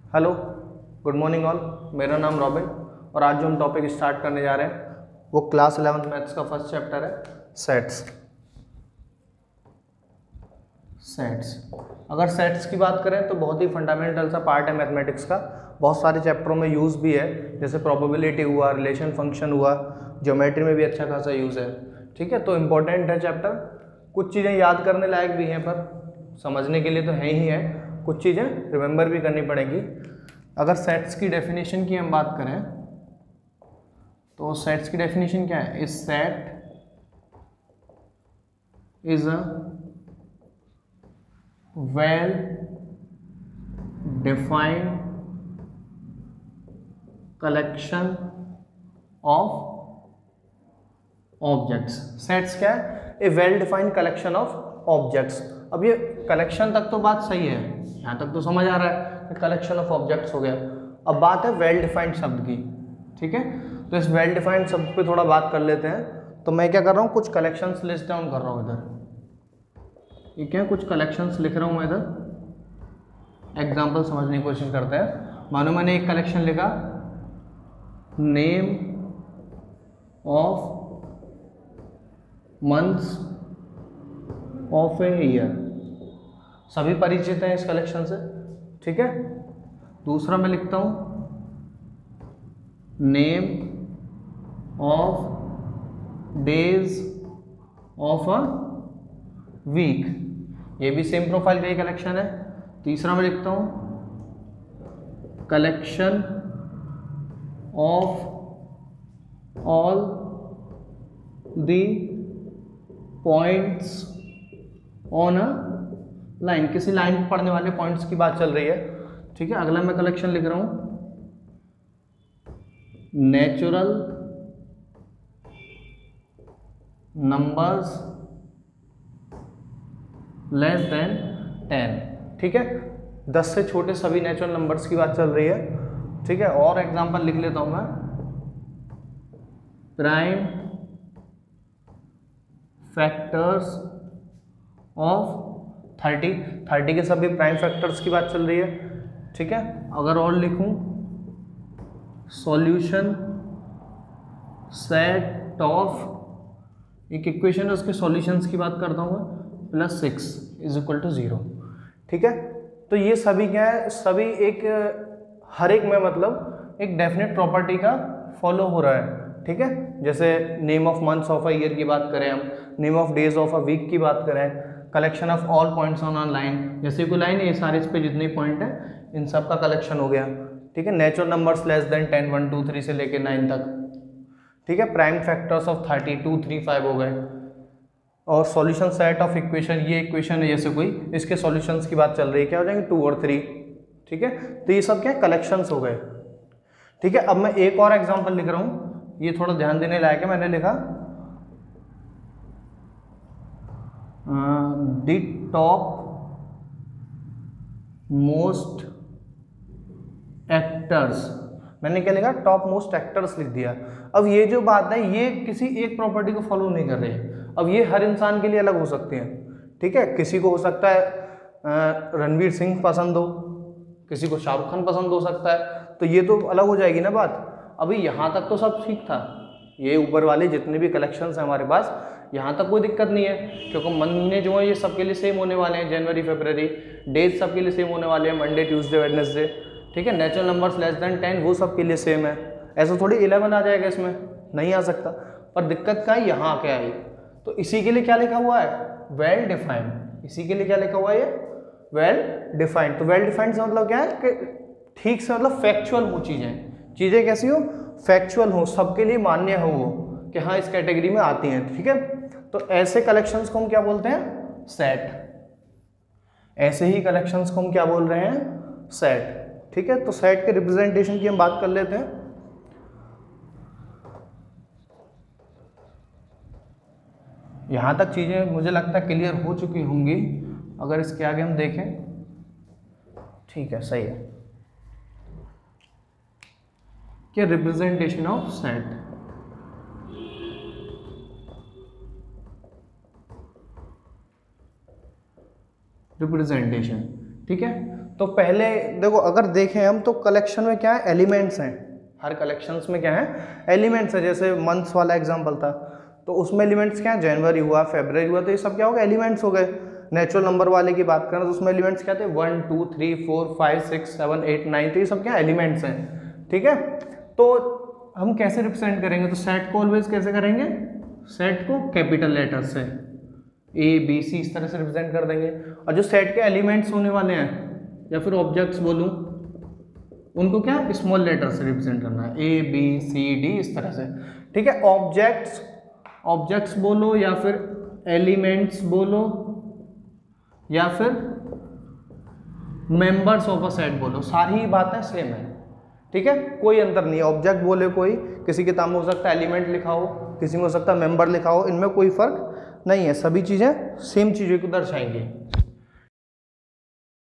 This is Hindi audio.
Hello, good morning all. मेरा नाम रॉबिन और आज जो हम टॉपिक स्टार्ट करने जा रहे हैं वो क्लास 11th मैथ्स का फर्स्ट चैप्टर है सेट्स। अगर सेट्स की बात करें तो बहुत ही फंडामेंटल सा पार्ट है मैथमेटिक्स का। बहुत सारे चैप्टरों में यूज़ भी है, जैसे प्रोबेबिलिटी हुआ, रिलेशन फंक्शन हुआ, ज्योमेट्री में भी अच्छा खासा यूज़ है। ठीक है, तो इम्पोर्टेंट है चैप्टर। कुछ चीज़ें याद करने लायक भी हैं, पर समझने के लिए तो है ही है, कुछ चीज़ें रिमेंबर भी करनी पड़ेंगी। अगर सेट्स की डेफिनेशन की हम बात करें तो सेट्स की डेफिनेशन क्या है? इस set is a well defined collection of objects. Sets क्या है? A well defined collection of objects. अब ये कलेक्शन तक तो बात सही है, यहाँ तक तो समझ आ रहा है कि कलेक्शन ऑफ ऑब्जेक्ट्स हो गया। अब बात है वेल डिफाइंड शब्द की। ठीक है, तो इस वेल डिफाइंड शब्द पे थोड़ा बात कर लेते हैं। तो मैं क्या कर रहा हूँ, कुछ कलेक्शंस लिस्ट डाउन कर रहा हूँ इधर। ठीक है, कुछ कलेक्शंस लिख रहा हूँ मैं इधर। एग्जाम्पल समझने की कोशिश करते हैं। मानो मैंने एक कलेक्शन लिखा, name of months of a year. सभी परिचित हैं इस कलेक्शन से। ठीक है, दूसरा मैं लिखता हूं name of days of a week. ये भी सेम प्रोफाइल का ही कलेक्शन है। तीसरा मैं लिखता हूं collection of all the points on a line. किसी लाइन पर पढ़ने वाले पॉइंट्स की बात चल रही है। ठीक है, अगला मैं कलेक्शन लिख रहा हूं नेचुरल नंबर्स लेस देन 10। ठीक है, 10 से छोटे सभी नेचुरल नंबर्स की बात चल रही है। ठीक है, और एग्जांपल लिख लेता हूं मैं, प्राइम फैक्टर्स ऑफ 30 के सभी प्राइम फैक्टर्स की बात चल रही है। ठीक है, अगर और लिखूं सॉल्यूशन सेट ऑफ एक इक्वेशन है, उसके सॉल्यूशंस की बात करता हूँ मैं, +6 = 0। ठीक है, तो ये सभी क्या है, सभी एक हर एक में मतलब एक डेफिनेट प्रॉपर्टी का फॉलो हो रहा है। ठीक है, जैसे name of months of a year की बात करें हम, name of days of a week की बात करें, collection of all points on a line. जैसे कोई लाइन है, ये सारे इस पे जितने पॉइंट है इन सब का कलेक्शन हो गया। ठीक है, नेचुरल नंबर्स लेस देन 10, 1 2 3 से लेके 9 तक। ठीक है, प्राइम फैक्टर्स ऑफ 30 2 3 5 हो गए। और सॉल्यूशन सेट ऑफ इक्वेशन, ये इक्वेशन है जैसे कोई, इसके सॉल्यूशंस की बात चल रही है, क्या हो जाएंगे 2 और 3। ठीक है, तो ये सब क्या कलेक्शंस हो गए। ठीक है, अब मैं एक और एग्जांपल लिख रहा हूँ, ये थोड़ा ध्यान देने लायक है। मैंने लिखा द टॉप मोस्ट एक्टर्स। मैंने क्या लिखा? टॉप मोस्ट एक्टर्स लिख दिया। अब ये जो बात है, ये किसी एक प्रॉपर्टी को फॉलो नहीं कर रही है। अब ये हर इंसान के लिए अलग हो सकते हैं। ठीक है, किसी को हो सकता है रणवीर सिंह पसंद हो, किसी को शाहरुख खान पसंद हो सकता है, तो ये तो अलग हो जाएगी ना बात। अभी यहाँ तक तो सब ठीक था, ये ऊपर वाले जितने भी कलेक्शंस हैं हमारे पास, यहाँ तक कोई दिक्कत नहीं है, क्योंकि महीने जो है ये सबके लिए सेम होने वाले हैं, जनवरी फरवरी। डेज सबके लिए सेम होने वाले हैं, मंडे ट्यूसडे वेडनेसडे। ठीक है, नेचुरल नंबर्स लेस देन 10 वो सबके लिए सेम है। ऐसा थोड़ी 11 आ जाएगा, इसमें नहीं आ सकता। पर दिक्कत क्या है, यहाँ क्या है, तो इसी के लिए क्या लिखा हुआ है? Well defined. इसी के लिए क्या लिखा हुआ है? ये वेल डिफाइंड। तो वेल डिफाइंड से मतलब क्या है कि ठीक से मतलब फैक्चुअल हो चीज़ें कैसी हो? फैक्चुअल हो, सबके लिए मान्य हो वो, कि हाँ इस कैटेगरी में आती हैं। ठीक है, तो ऐसे कलेक्शंस को हम क्या बोलते हैं? सेट। ऐसे ही कलेक्शंस को हम क्या बोल रहे हैं? सेट। ठीक है, तो सेट के रिप्रेजेंटेशन की हम बात कर लेते हैं। यहां तक चीजें मुझे लगता है क्लियर हो चुकी होंगी। अगर इसके आगे हम देखें, ठीक है, सही है। क्या रिप्रेजेंटेशन ऑफ सेट? रिप्रेजेंटेशन। ठीक है, तो पहले देखो, अगर देखें हम तो कलेक्शन में क्या है, एलिमेंट्स हैं। हर कलेक्शंस में क्या है, एलिमेंट्स है। जैसे मंथ्स वाला एग्जांपल था तो उसमें एलिमेंट्स क्या है, जनवरी हुआ, फरवरी हुआ, तो ये सब क्या हो गए, एलिमेंट्स हो गए। नेचुरल नंबर वाले की बात करें तो उसमें एलिमेंट्स क्या थे, 1 2 3 4 5 6 7 8 9, तो ये सब क्या एलिमेंट्स हैं। ठीक है, तो हम कैसे रिप्रेजेंट करेंगे, तो सेट को ऑलवेज कैसे करेंगे, सेट को कैपिटल लेटर से ABC इस तरह से रिप्रेजेंट कर देंगे। और जो सेट के एलिमेंट्स होने वाले हैं या फिर ऑब्जेक्ट्स बोलूं, उनको क्या स्मॉल लेटर से रिप्रेजेंट करना है, ABCD इस तरह से। ठीक है, ऑब्जेक्ट्स बोलो या फिर एलिमेंट्स बोलो या फिर मेंबर्स ऑफ अ सेट बोलो, सारी बातें सेम है। ठीक है, कोई अंतर नहीं है। ऑब्जेक्ट बोले कोई, किसी किताब में हो सकता है एलिमेंट लिखा हो, किसी में हो सकता है मेंबर लिखा हो, इनमें कोई फर्क नहीं है, सभी चीज़ें सेम चीज़ों को दर्शाएंगी।